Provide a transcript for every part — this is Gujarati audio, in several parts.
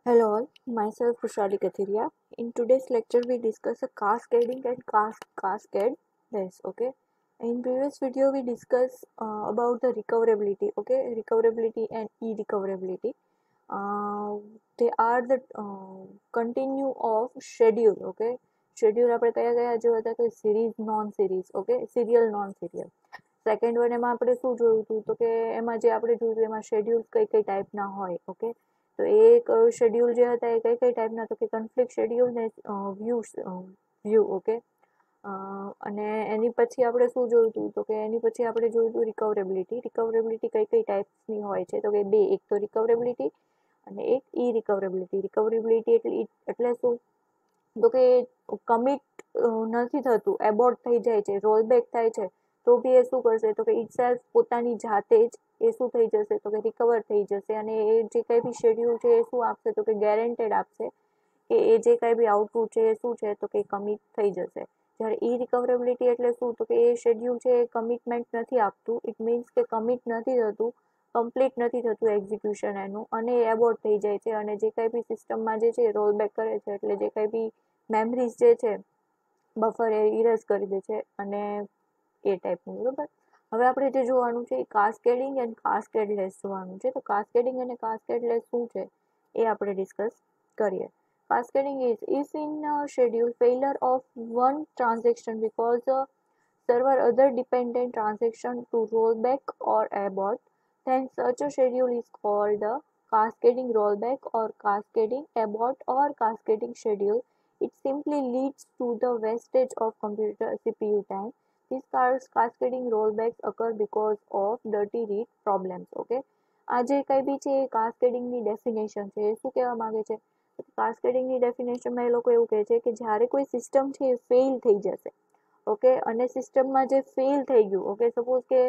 Hello all, myself Kushali Kathiria. In today's lecture, we discuss a cascading and cascade less. Okay. In previous video, we discussed about the recoverability. Okay, recoverability and e-recoverability. They are the continue of schedule. Okay, schedule આપણે કયા કયા જોયા હતા કે series non series. Okay, serial non serial. Second one એમાં આપણે શું જોયું હતું તો કે એમાં જે આપણે જોયું એમાં શેડ્યુલ કઈ કઈ ટાઈપના હોય. ઓકે, તો એક શેડ્યુલ જે હતા એ કઈ કઈ ટાઈપના તો કે કન્ફ્લિક્ટ શેડ્યુલ ને વ્યૂ. ઓકે, અને એની પછી આપણે શું જોયું હતું તો કે એની પછી આપણે જોયું હતું રિકવરેબિલિટી કઈ કઈ ટાઈપ્સની હોય છે તો કે બે, એક તો રિકવરેબિલિટી અને એક ઈ રિકવરેબિલિટી. રિકવરેબિલિટી એટલે શું તો કે કમિટ નથી થતું, એબોર્ટ થઈ જાય છે, રોલબેક થાય છે, તો બી એ શું કરશે તો કે ઇટ સેલ્ફ પોતાની જાતે જ એ શું થઈ જશે તો કે રિકવર થઈ જશે અને એ જે કંઈ બી શેડ્યુલ છે એ શું આપશે તો કે ગેરંટેડ આપશે કે એ જે કંઈ બી આઉટપુટ છે એ શું છે તો કે કમિટ થઈ જશે. જ્યારે ઈ રિકવરેબિલિટી એટલે શું તો કે એ શેડ્યુલ છે એ કમિટમેન્ટ નથી આપતું. ઇટ મીન્સ કે કમિટ નથી થતું, કમ્પ્લીટ નથી થતું એક્ઝિક્યુશન એનું અને એ એબોર્ટ થઈ જાય છે અને જે કંઈ બી સિસ્ટમમાં જે છે રોલબેક કરે છે એટલે જે કંઈ બી મેમરીઝ જે છે બફર એ ઇરેઝ કરી દે છે અને એ ટાઈપનું. બરાબર, હવે આપણે જે જોવાનું છે એ કાસ્કેડિંગ એન્ડ કાસ્કેડલેસ જોવાનું છે. તો કાસ્કેડિંગ અને કાસ્કેડલેસ શું છે એ આપણે ડિસ્કસ કરીએ. Cascading is if in a schedule failure of one transaction because a server other dependent transaction to rollback or abort, then such a schedule is called a cascading rollback or cascading abort or cascading schedule. It simply leads to the wastage of computer CPU time. These cascading rollbacks occur because of dirty read problems. Okay, આ જે કંઈ બી છે એ કાસ્કેડિંગની ડેફિનેશન છે. એ શું કહેવા માંગે છે? કાસ્કેડિંગની ડેફિનેશનમાં એ લોકો એવું કહે છે કે જ્યારે કોઈ સિસ્ટમ છે એ ફેલ થઈ જશે. ઓકે, અને સિસ્ટમમાં જે ફેલ થઈ ગયું, ઓકે, સપોઝ કે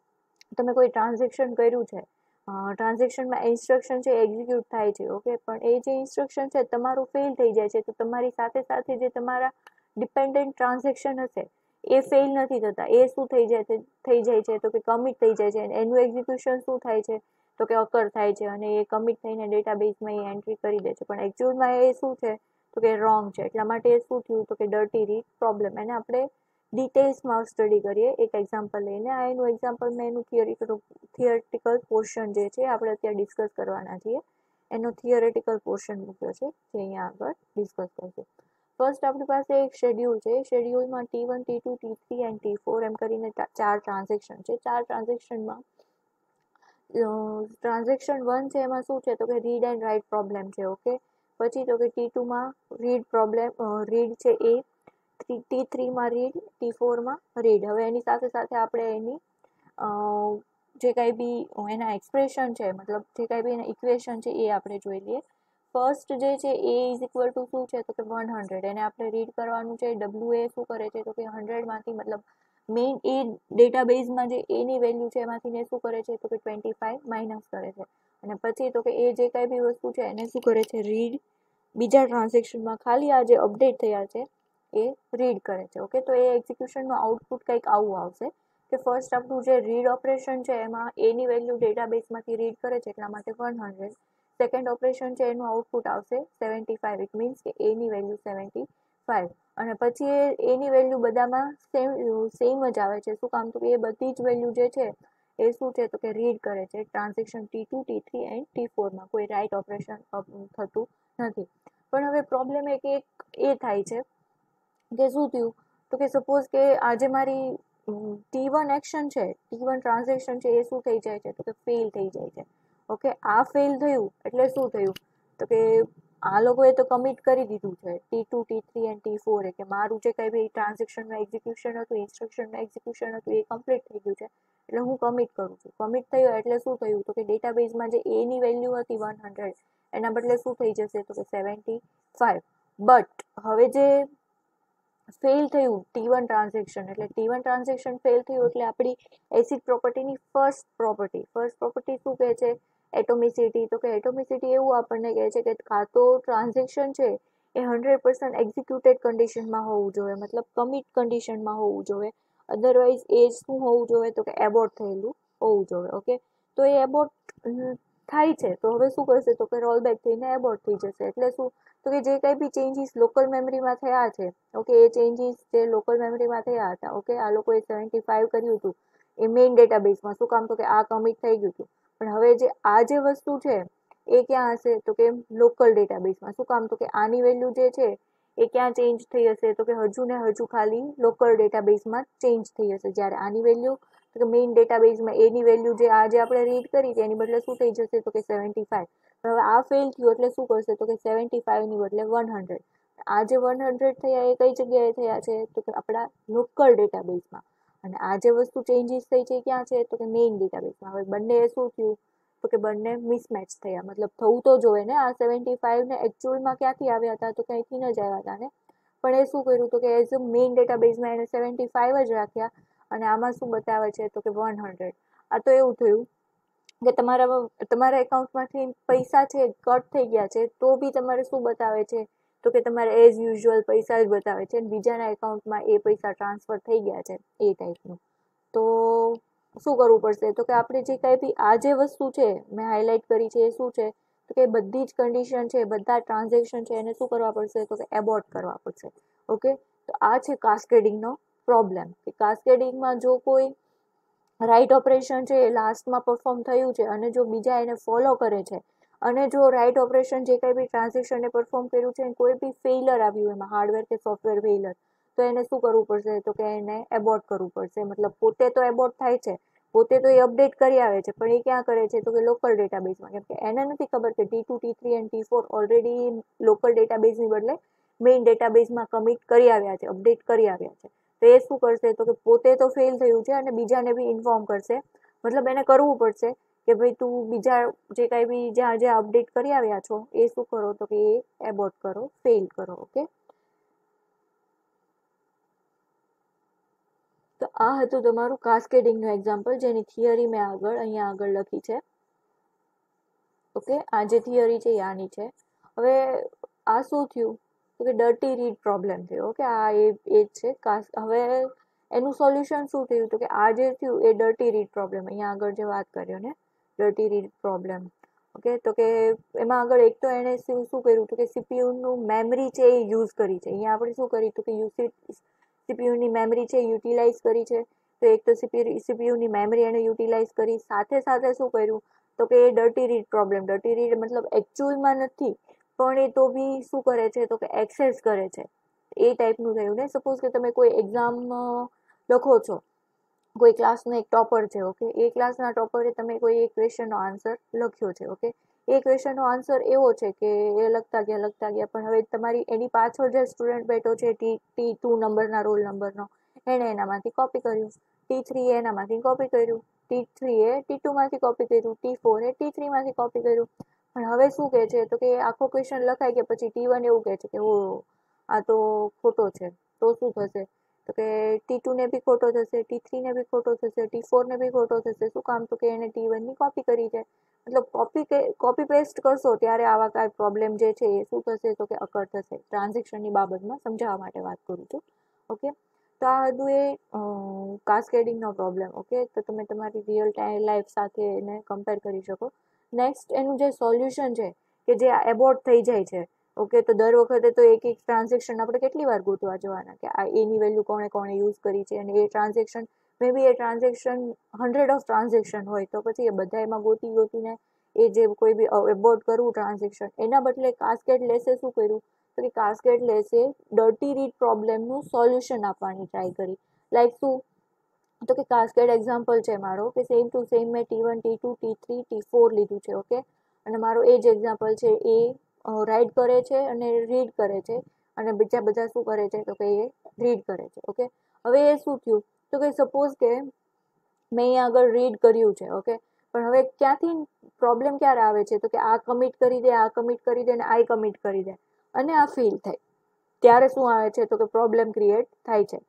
તમે કોઈ ટ્રાન્ઝેક્શન કર્યું છે, ટ્રાન્ઝેક્શનમાં ઇન્સ્ટ્રક્શન છે એક્ઝિક્યુટ થાય છે. ઓકે, પણ એ જે ઇન્સ્ટ્રક્શન છે તમારું ફેલ થઈ જાય છે તો તમારી સાથે સાથે જે તમારા ડિપેન્ડન્ટ ટ્રાન્ઝેક્શન હશે એ ફેલ નથી થતા. એ શું થઈ જાય છે તો કે કમિટ થઈ જાય છે. એનું એક્ઝિક્યુશન શું થાય છે તો કે અકર થાય છે અને એ કમિટ થઈને ડેટાબેઝમાં એ એન્ટ્રી કરી દે છે. પણ એકચ્યુઅલમાં એ શું છે તો કે રોંગ છે. એટલા માટે એ શું થયું તો કે ડર્ટી રીડ પ્રોબ્લેમ. એને આપણે ડિટેલ્સમાં સ્ટડી કરીએ એક એક્ઝામ્પલ લઈને. આ એનું એક્ઝામ્પલ મેં એનું થિયરેટિકલ પોર્શન જે છે આપણે અત્યારે ડિસ્કસ કરવાના છીએ. એનો થિયરેટિકલ પોર્શન મૂક્યો છે જે અહીંયા આગળ ડિસ્કસ કરશું. ફર્સ્ટ આપણી પાસે એક શેડ્યુલ છે. શેડ્યુલમાં T1, T2, T3 and T4 એમ કરીને 4 ટ્રાન્ઝેક્શન છે. 4 ટ્રાન્ઝેક્શનમાં ટ્રાન્ઝેક્શન 1 છે એમાં શું છે તો કે રીડ એન્ડ રાઇટ પ્રોબ્લેમ છે. ઓકે, પછી તો કે T2માં રીડ છે એ, T3માં રીડ, T4માં રીડ. હવે એની સાથે સાથે આપણે એની જે કાંઈ બી એના એક્સપ્રેશન છે, મતલબ જે કાંઈ બી એના ઇક્વેશન છે એ આપણે જોઈ લઈએ. ફર્સ્ટ જે છે એ ઇઝ ઇક્વલ ટુ શું છે તો કે 100. એને આપણે રીડ કરવાનું છે. ડબલ્યુ એ શું કરે છે તો કે 100માંથી મતલબ મેઇન એ ડેટાબેઝમાં જે એની વેલ્યુ છે એમાંથી શું કરે છે તો કે 25 માઇનસ કરે છે અને પછી તો કે એ જે કાંઈ બી વસ્તુ છે એને શું કરે છે રીડ. બીજા ટ્રાન્ઝેક્શનમાં ખાલી આ જે અપડેટ થયા છે એ રીડ કરે છે. ઓકે, તો એ એક્ઝિક્યુશનનું આઉટપુટ કંઈક આવું આવશે કે ફર્સ્ટ આપણું જે રીડ ઓપરેશન છે એમાં એની વેલ્યુ ડેટાબેઝમાંથી રીડ કરે છે એટલા માટે 100. સેકન્ડ ઓપરેશન છે એનું આઉટપુટ આવશે 75. ઇટ મીન્સ કે એની વેલ્યુ 75 અને પછી એની વેલ્યુ બધામાં સેમ જ આવે છે. શું કામ તો એ બધી જ વેલ્યુ જે છે એ શું છે તો કે રીડ કરે છે ટ્રાન્ઝેક્શન T2, T3 એન્ડ T4માં. કોઈ રાઇટ ઓપરેશન થતું નથી. પણ હવે પ્રોબ્લેમ એક એ થાય છે કે શું થયું તો કે સપોઝ કે આજે મારી T1 એક્શન છે, T1 ટ્રાન્ઝેક્શન છે એ શું થઈ જાય છે તો કે ફેલ થઈ જાય છે. ઓકે, આ ફેલ થયું એટલે શું થયું તો કે આ લોકોએ તો કમિટ કરી દીધું છે T2, T3 એન્ડ T4 કે મારું જે કંઈ બી ટ્રાન્ઝેક્શનનું એક્ઝિક્યુશન હતું, ઇન્સ્ટ્રક્શનનું એક્ઝિક્યુશન હતું એ કમ્પ્લીટ થઈ ગયું છે એટલે હું કમિટ કરું છું. કમિટ થયું એટલે શું થયું તો કે ડેટાબેઝમાં જે એની વેલ્યુ હતી 100 એના બદલે શું થઈ જશે તો કે 75. બટ હવે જે ફેલ થયું T1 ટ્રાન્ઝેક્શન, એટલે T1 ટ્રાન્ઝેક્શન ફેલ થયું એટલે આપણી એસિડ પ્રોપર્ટીની ફર્સ્ટ પ્રોપર્ટી શું કહે છે એટોમિસિટી. તો કે એટોમિસિટી એવું આપણને કહે છે કે કાં તો ટ્રાન્ઝેક્શન છે એ 100% એક્ઝિક્યુટેડ કન્ડિશનમાં હોવું જોઈએ, મતલબ કમિટ કન્ડિશનમાં હોવું જોઈએ. અધરવાઇઝ એ શું હોવું જોઈએ તો કે એબોર્ટ થયેલું હોવું જોઈએ. ઓકે, તો એ એબોર્ટ થાય છે તો હવે શું કરશે તો કે રોલ બેક થઈને એબોર્ટ થઈ જશે. એટલે શું તો કે જે કંઈ બી ચેન્જીસ લોકલ મેમરીમાં થયા છે, ઓકે, એ ચેન્જીસ જે લોકલ મેમરીમાં થયા હતા, ઓકે, આ લોકોએ 75 કર્યું હતું એ મેઇન ડેટાબેઝમાં. શું કામ તો કે આ કમિટ થઈ ગયું હતું. પણ હવે જે આ જે વસ્તુ છે એ ક્યાં હશે તો કે લોકલ ડેટાબેઝમાં. શું કામ તો કે આની વેલ્યુ જે છે એ ક્યાં ચેન્જ થઈ હશે તો કે હજુ ને હજુ ખાલી લોકલ ડેટાબેઝમાં ચેન્જ થઈ હશે. જ્યારે આની વેલ્યુ તો કે મેઇન ડેટાબેઝમાં એની વેલ્યુ જે આજે આપણે રીડ કરી હતી એની બદલે શું થઈ જશે તો કે 75. પણ હવે આ ફેલ થયું એટલે શું કરશે તો કે 75 ની બદલે 100. આ જે 100 થયા એ કઈ જગ્યાએ થયા છે તો કે આપણા લોકલ ડેટાબેઝમાં. અને આ જે વસ્તુ ચેન્જીસ થઈ છે ક્યાં છે તો કે મેઇન ડેટાબેઝમાં. હવે બંને શું થયું તો કે બંને મિસમેચ થયા. મતલબ થવું તો જોઈએ ને, આ 75 ને એકચ્યુઅલમાં ક્યાંથી આવ્યા હતા તો ક્યાંયથી ન જ આવ્યા હતા ને. પણ એ શું કર્યું તો કે એઝ અ મેઇન ડેટાબેઝમાં એને 75 જ રાખ્યા અને આમાં શું બતાવે છે તો કે 100. આ તો એવું થયું કે તમારા એકાઉન્ટમાંથી પૈસા છે કટ થઈ ગયા છે તો બી તમારે શું બતાવે છે તો કે તમારે એઝ યુઝ્યુઅલ પૈસા જ બતાવે છે, બીજાના એકાઉન્ટમાં એ પૈસા ટ્રાન્સફર થઈ ગયા છે એ ટાઈપનું. તો શું કરવું પડશે તો કે આપણે જે કંઈ બી આ જે વસ્તુ છે મેં હાઇલાઇટ કરી છે એ શું છે તો કે બધી જ કન્ડિશન છે, બધા ટ્રાન્ઝેક્શન છે એને શું કરવા પડશે તો કે એબોર્ટ કરવા પડશે. ઓકે, તો આ છે કાસ્કેડિંગનો પ્રોબ્લેમ. કે કાસ્કેડિંગમાં જો કોઈ રાઇટ ઓપરેશન છે એ લાસ્ટમાં પરફોર્મ થયું છે અને જો બીજા એને ફોલો કરે છે અને જો રાઇટ ઓપરેશન જે કંઈ બી ટ્રાન્ઝેક્શને પરફોર્મ કર્યું છે કોઈ બી ફેઇલર આવ્યું એમાં હાર્ડવેર કે સોફ્ટવેર ફેઇલર, તો એને શું કરવું પડશે તો કે એને એબોર્ટ કરવું પડશે. મતલબ પોતે તો એબોર્ટ થાય છે, પોતે તો એ અપડેટ કરી આવે છે, પણ એ ક્યાં કરે છે તો કે લોકલ ડેટાબેઝમાં. કેમ કે એને નથી ખબર કે T2, T3 અને T4 ઓલરેડી લોકલ ડેટાબેઝની બદલે મેઇન ડેટાબેઝમાં કમિટ કરી આવ્યા છે, અપડેટ કરી આવ્યા છે. તો એ શું કરશે તો કે પોતે તો ફેલ થયું છે અને બીજાને બી ઇન્ફોર્મ કરશે. મતલબ એને કરવું પડશે કે ભાઈ તું બીજા જે કાંઈ બી જ્યાં જ્યાં અપડેટ કરી આવ્યા છો એ શું કરો તો કે એ એબોર્ટ કરો, ફેલ કરો. ઓકે, તો આ હતું તમારું કાસ્કેડિંગનું એક્ઝામ્પલ જેની થિયરી મેં અહીંયા આગળ લખી છે. ઓકે, આ જે થિયરી છે એ આની છે. હવે આ શું થયું તો કે ડર્ટી રીડ પ્રોબ્લેમ થયો. ઓકે, આ એ જ છે. હવે એનું સોલ્યુશન શું થયું તો કે આ જે થયું એ ડર્ટી રીડ પ્રોબ્લેમ, અહીંયા આગળ જે વાત કર્યો ને ડર્ટી રીડ પ્રોબ્લેમ. ઓકે, તો કે એમાં આગળ એક તો એને શું કર્યું તો કે સીપીયુનું મેમરી છે એ યુઝ કરી છે. અહીંયા આપણે શું કર્યું તો કે સીપીયુની મેમરી છે યુટિલાઇઝ કરી છે. તો એક તો સીપીયુની મેમરી એને યુટિલાઇઝ કરી, સાથે સાથે શું કર્યું તો કે એ dirty read problem. Dirty read મતલબ એકચ્યુઅલમાં નથી પણ એ તો બી શું કરે છે તો કે એક્સેસ કરે છે એ ટાઈપનું થયું ને. સપોઝ કે તમે કોઈ એક્ઝામ લખો છો, કોઈ ક્લાસનો એક ટોપર છે, ઓકે, એ ક્લાસના ટોપરે તમે કોઈ એક ક્વેશ્ચનનો આન્સર લખ્યો છે. ઓકે, એ ક્વેશ્ચનનો આન્સર એવો છે કે એ લખતા ગયા પણ હવે તમારી એની પાછળ જે સ્ટુડન્ટ બેઠો છે T2 નંબરના રોલ નંબરનો, એણે એનામાંથી કોપી કર્યું, T3 એનામાંથી કોપી કર્યું, T3 એ T2 માંથી કોપી કર્યું, T4 એ T3 માંથી કોપી કર્યું. પણ હવે શું કહે છે તો કે આખો ક્વેશ્ચન લખાય કે પછી T1 એવું કહે છે કે ઓ આ તો ખોટો છે. તો શું થશે તો કે T2 ને બી ખોટો થશે, T3 ને બી ખોટો થશે, T4 ને બી ખોટો થશે. શું કામ તો કે એને T1 ની કોપી કરી છે. મતલબ કોપી પેસ્ટ કરશો ત્યારે આવા કાંઈ પ્રોબ્લેમ જે છે એ શું થશે તો કે અકર થશે. ટ્રાન્ઝેક્શનની બાબતમાં સમજાવવા માટે વાત કરું છું. ઓકે, તો આ હતું એ કાસ્કેડિંગનો પ્રોબ્લેમ. ઓકે, તો તમે તમારી રિયલ ટાઈમ લાઈફ સાથે એને કમ્પેર કરી શકો. નેક્સ્ટ એનું જે સોલ્યુશન છે કે જે એબોર્ટ થઈ જાય છે, ઓકે, તો દર વખતે તો એક એક ટ્રાન્ઝેક્શન આપણે કેટલી વાર ગોતવા જવાના કે આ એની વેલ્યુ કોણે યુઝ કરી છે અને એ ટ્રાન્ઝેક્શન મે બી એ ટ્રાન્ઝેક્શન 100 ઓફ ટ્રાન્ઝેક્શન હોય તો પછી એ બધા એમાં ગોતીને એ જે કોઈ બી એબોર્ટ કરવું ટ્રાન્ઝેક્શન, એના બદલે કાસ્કેડ લેસે શું કર્યું તો કે કાસ્કેડ લેસે ડર્ટી રીડ પ્રોબ્લેમનું સોલ્યુશન આપવાની ટ્રાય કરી. લાઈક શું તો કે કાસ્કેડ એક્ઝામ્પલ છે મારો કે સેમ ટુ સેમ મેં T1, T2, T3, T4 લીધું છે. ઓકે, અને મારો એ જ એક્ઝામ્પલ છે એ રાઇટ કરે છે અને રીડ કરે છે અને બીજા બધા શું કરે છે તો કે એ રીડ કરે છે. ઓકે, હવે એ શું થયું તો કે સપોઝ કે મેં અહીંયા આગળ રીડ કર્યું છે. ઓકે, પણ હવે ક્યાંથી પ્રોબ્લેમ ક્યારે આવે છે તો કે આ કમિટ કરી દે, આ કમિટ કરી દે અને આ કમિટ કરી દે અને આ ફેલ થાય ત્યારે શું આવે છે તો કે પ્રોબ્લેમ ક્રિએટ થાય છે.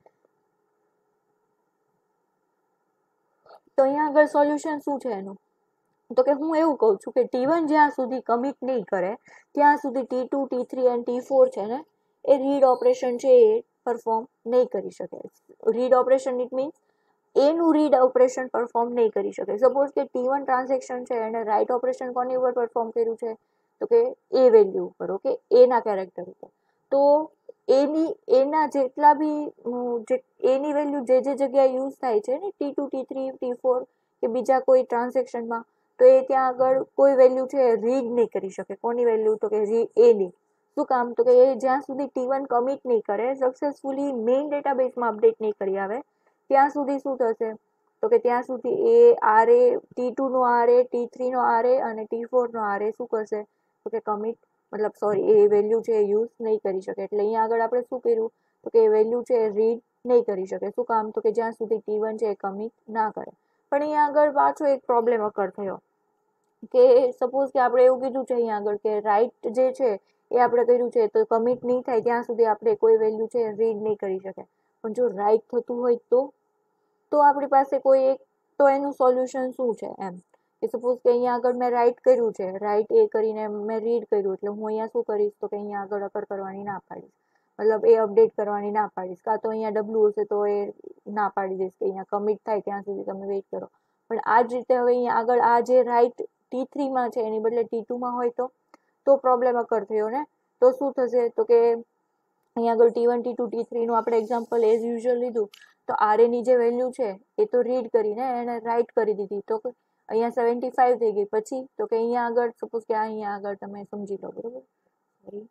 તો અહીંયા આગળ સોલ્યુશન શું છે એનું તો કે હું એવું કહું છું કે T1 જ્યાં સુધી કમિટ નહીં કરે ત્યાં સુધી T2, T3 અને T4 છે ને એ રીડ ઓપરેશન છે એ પરફોર્મ નહીં કરી શકે. રીડ ઓપરેશન ઇટ મીન્સ એનું રીડ ઓપરેશન પરફોર્મ નહીં કરી શકે. સપોઝ કે T1 ટ્રાન્ઝેક્શન છે એને રાઇટ ઓપરેશન કોની ઉપર પરફોર્મ કર્યું છે, તો કે એ વેલ્યુ ઉપર, ઓકે, એના કેરેક્ટર ઉપર. તો એના જેટલા બી એની વેલ્યુ જે જગ્યાએ યુઝ થાય છે ને T2 T3 T4 કે બીજા કોઈ ટ્રાન્ઝેક્શનમાં, તો એ ત્યાં આગળ કોઈ વેલ્યુ છે રીડ નહીં કરી શકે. કોની વેલ્યુ, તો કે એની. શું કામ, તો કે એ જ્યાં સુધી T1 કમિટ નહીં કરે, સક્સેસફુલી મેઇન ડેટાબેઝમાં અપડેટ નહીં કરી આવે, ત્યાં સુધી શું થશે, તો કે ત્યાં સુધી એ આરએ T2 નો આરએ, T3 નો આરએ અને T4 નો આરએ શું કરશે, તો કે કમિટ મતલબ સોરી એ વેલ્યુ છે યુઝ નહીં કરી શકે. એટલે અહીંયા આગળ આપણે શું કર્યું, તો કે એ વેલ્યુ છે રીડ નહીં કરી શકે. શું કામ, તો કે જ્યાં સુધી T1 છે એ કમિટ ના કરે. પણ અહીંયા આગળ પાછો એક પ્રોબ્લેમ અકર થયો કે સપોઝ કે આપણે એવું કીધું છે અહીંયા આગળ કે રાઇટ જે છે એ આપણે કર્યું છે તો કમિટ નહીં થાય ત્યાં સુધી આપણે કોઈ વેલ્યુ છે રીડ નહીં કરી શકે. પણ જો રાઇટ થતું હોય તો આપણી પાસે કોઈ એક તો એનું સોલ્યુશન શું છે એમ કે સપોઝ કે અહીંયા આગળ મેં રાઇટ કર્યું છે, રાઇટ એ કરીને મેં રીડ કર્યું, એટલે હું અહીંયા શું કરીશ, તો કે અહીંયા આગળ અકર કરવાની ના પાડીશ, મતલબ એ અપડેટ કરવાની ના પાડીશ, કાં તો અહીંયા ડબલ્યુ હશે તો એ ના પાડી દઈશ કે અહીંયા કમિટ થાય ત્યાં સુધી તમે વેઇટ કરો. પણ આ જ રીતે હવે અહીંયા આગળ આ જે રાઇટ T3 માં છે એની બદલે T2 માં હોય તો પ્રોબ્લેમ અકર થયો ને. તો શું થશે, તો કે અહીંયા આગળ T1 T2 T3 નું આપણે એક્ઝામ્પલ એઝ યુઝ્યુઅલ લીધું, તો આરએ ની જે વેલ્યુ છે એ તો રીડ કરીને એને રાઇટ કરી દીધી, તો અહીંયા 75 થઈ ગઈ. પછી તો કે અહીંયા આગળ સપોઝ કે અહીંયા આગળ તમે સમજી લો, બરોબર, સોરી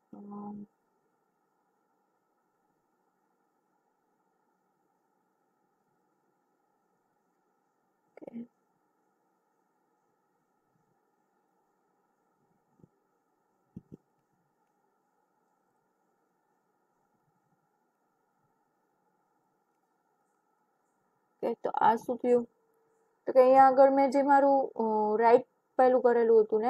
તો આ શું થયું, તો કે અહીંયા આગળ મેં જે મારું રાઇટ પહેલું કરેલું હતું ને,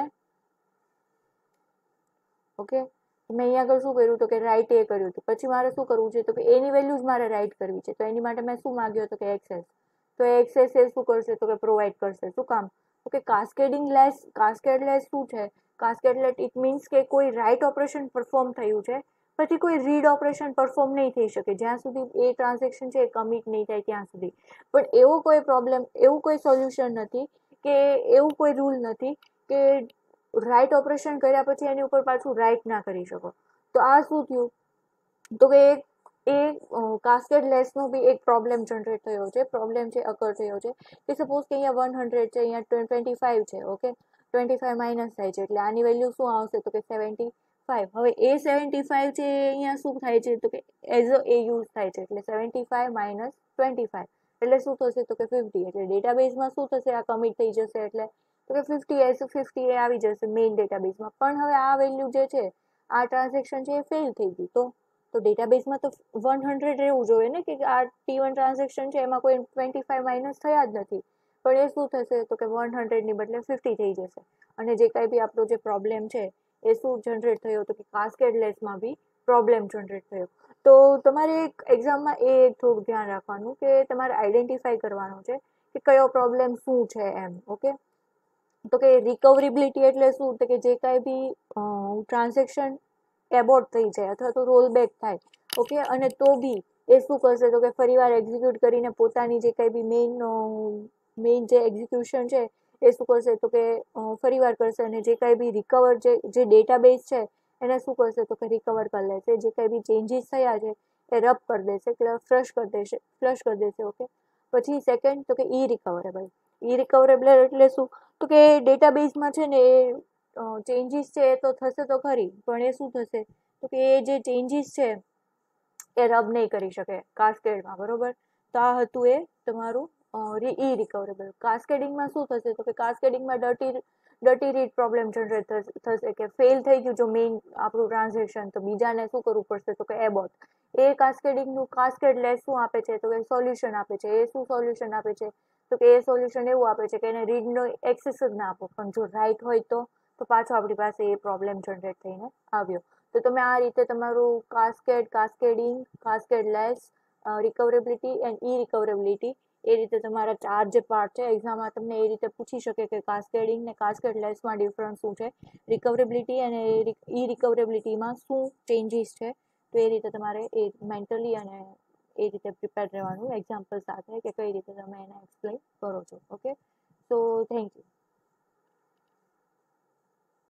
ઓકે, મેં અહીંયા આગળ શું કર્યું, તો કે રાઇટ એ કર્યું હતું. પછી મારે શું કરવું છે, તો કે એની વેલ્યુ જ મારે રાઇટ કરવી છે. તો એની માટે મેં શું માંગ્યું, તો કે એક્સેસ. તો એક્સેસ એ શું કરશે, તો કે પ્રોવાઈડ કરશે. શું કામ, તો કે કાસ્કેડિંગ લેસ, કાસ્કેડ લેસ શું છે, કાસ્કેડ લેસ ઇટ મીન્સ કે કોઈ રાઇટ ઓપરેશન પરફોર્મ થયું છે પછી કોઈ રીડ ઓપરેશન પરફોર્મ નહીં થઈ શકે જ્યાં સુધી એ ટ્રાન્ઝેક્શન છે એ કમિટ નહીં થાય ત્યાં સુધી. પણ એવો કોઈ પ્રોબ્લેમ, એવું કોઈ સોલ્યુશન નથી કે એવું કોઈ રૂલ નથી કે રાઇટ ઓપરેશન કર્યા પછી એની ઉપર પાછું રાઇટ ના કરી શકો. તો આ શું થયું, તો કે એ કાસ્કેડ લેસનો બી એક પ્રોબ્લેમ જનરેટ થયો છે, પ્રોબ્લેમ છે અકર થયો છે કે સપોઝ કે અહીંયા 100 છે, અહીંયા 25 છે, ઓકે, 25 માઇનસ થાય છે એટલે આની વેલ્યુ શું આવશે, તો કે 75. હવે એ 75 છે અહીંયા શું થાય છે, તો કે એઝ એ યુઝ થાય છે એટલે 75 માઇનસ 25 એટલે શું થશે, તો કે 50. એટલે ડેટાબેઝમાં શું થશે, આ કમિટ થઈ જશે એટલે તો કે 50 એ આવી જશે મેઇન ડેટાબેઝમાં. પણ હવે આ વેલ્યુ જે છે આ ટ્રાન્ઝેક્શન છે એ ફેલ થઈ ગયું, તો ડેટાબેઝમાં તો 100 રહેવું જોઈએ ને કે આ T1 ટ્રાન્ઝેક્શન છે એમાં કોઈ 25 માઇનસ થયા જ નથી. પણ એ શું થશે, તો કે 100 ની બદલે 50 થઈ જશે. અને જે કાંઈ બી આપણો જે પ્રોબ્લેમ છે એ શું જનરેટ થયો, તો કે કાસ્કેડ લેસમાં બી પ્રોબ્લેમ જનરેટ થયો. તો તમારે એક એક્ઝામમાં એ થોડું ધ્યાન રાખવાનું કે તમારે આઈડેન્ટિફાઈ કરવાનું છે કે કયો પ્રોબ્લેમ શું છે એમ, ઓકે. તો કે રિકવરેબિલિટી એટલે શું, તો કે જે કાંઈ બી ટ્રાન્ઝેક્શન એબોર્ટ થઈ જાય અથવા તો રોલ બેક થાય, ઓકે, અને તો બી એ શું કરશે, તો કે ફરીવાર એક્ઝિક્યુટ કરીને પોતાની જે કાંઈ બી મેઇન જે એક્ઝિક્યુશન છે એ શું કરશે, તો કે ફરીવાર કરશે અને જે કાંઈ બી રિકવર જે ડેટાબેઝ છે એને શું કરશે, તો કે રિકવર કરી લેશે. જે કાંઈ બી ચેન્જીસ થયા છે એ રબ કરી દેશે, એટલે ફ્લશ કરી દેશે, ઓકે. પછી સેકન્ડ, તો કે ઈ રિકવરેબલ એટલે શું, તો કે ડેટાબેઝમાં છે ને એ ચેન્જીસ છે એ તો થશે તો ખરી, પણ એ શું થશે, તો કે એ જે ચેન્જીસ છે એ રબ નહીં કરી શકે કાસ્કેડમાં, બરોબર. તો આ હતું એ તમારું ઈ રિકવરેબલ. કાસ્કેડિંગમાં શું થશે, તો કે કાસ્કેડિંગમાં ડર્ટી રીડ પ્રોબ્લેમ જનરેટ થશે કે ફેલ થઈ ગયું જો મેઇન આપણું ટ્રાન્ઝેક્શન, તો બીજાને શું કરવું પડશે, તો કે એબોર્ટ. એ કાસ્કેડિંગનું કાસ્કેડ લેસ શું આપે છે, તો કે સોલ્યુશન આપે છે. એ શું સોલ્યુશન આપે છે, તો કે એ સોલ્યુશન એવું આપે છે કે એને રીડનો એક્સેસ જ ના આપો, પણ જો રાઇટ હોય તો પાછો આપણી પાસે એ પ્રોબ્લેમ જનરેટ થઈને આવ્યો. તો તમે આ રીતે તમારું cascading, cascadeless, recoverability and ઈ રિકવરેબિલિટી એ રીતે તમારા 4 જે પાર્ટ છે એક્ઝામમાં તમને એ રીતે પૂછી શકે કે કાસ્કેડિંગ ને કાસ્કેડ લેસમાં ડિફરન્સ શું છે, રિકવરેબિલિટી અને ઈ રિકવરેબિલિટીમાં શું ચેન્જીસ છે. તો એ રીતે તમારે એ મેન્ટલી અને એ રીતે પ્રિપેર રહેવાનું એક્ઝામ્પલ સાથે કે કઈ રીતે તમે એને એક્સપ્લેન કરો છો. Okay, so thank you.